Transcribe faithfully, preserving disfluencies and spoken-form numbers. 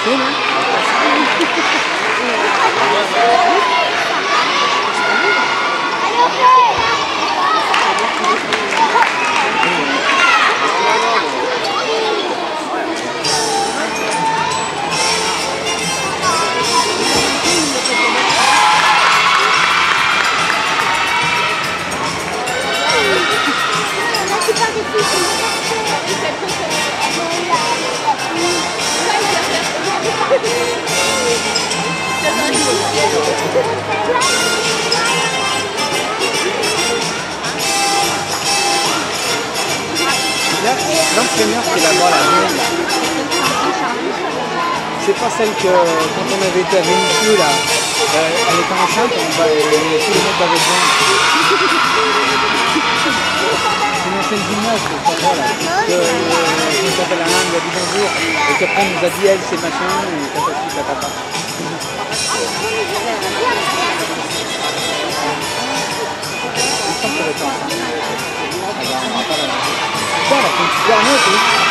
Sí, ¿no? L'entraîneur qui est là-bas, là, c'est pas celle que quand on avait été à Vénissieux, là, euh, elle était enceinte, on va, et tous les mecs bavaient dedans. C'est une ancienne gymnaste, je crois, là, que, euh, qui s'appelle Alain, il a dit bonjour, et qu'après on nous a dit elle, c'est machin, et tatati, tatata. Je pense qu'elle était enceinte. Ah ben, on va pas la... Putain, elle a fait une super note, hein.